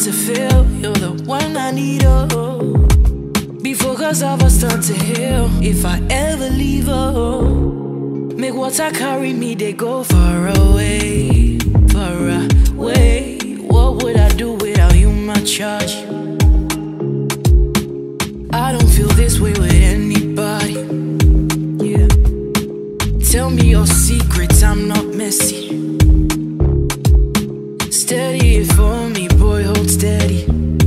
to feel you're the one I need, oh. Before cause of us start to heal. If I ever leave, oh, make water carry me, they go far away, far away. What would I do without you, my charge? I don't feel this way with anybody, yeah. Tell me your secrets, I'm not messy. Steady it for me, boy, hold steady.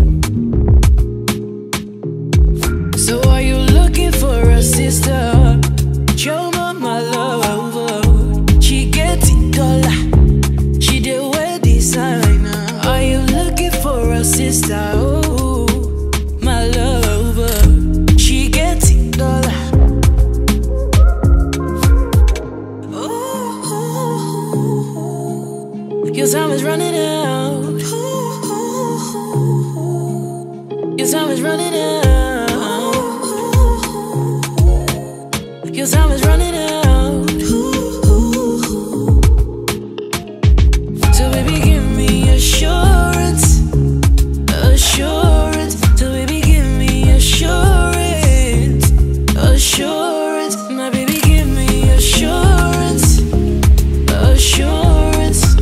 So are you looking for a sister? Show me my love. She gets it dollar. She did wear designer. Are you looking for a sister? Oh, my love. She gets it dollar. Oh, your time is running out. Your time is running out. Your time is running out. So baby, give me assurance, assurance. So baby, give me assurance, assurance. My baby, give me assurance, assurance.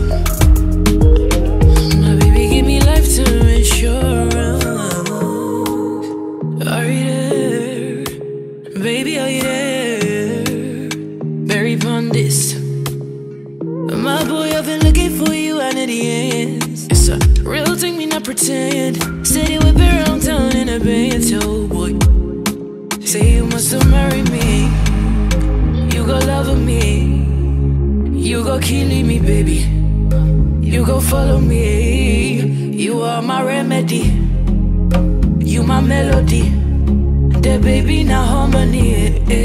My baby, give me lifetime insurance. Are you there? Baby, are you there? Very this. My boy, I've been looking for you and at the end. It's a real thing, me not pretend. Steady whip around town in a Benz, oh boy. Say you must have married me. You go love me. You go killing me, baby. You go follow me. You are my remedy. You my melody. The baby, now harmony.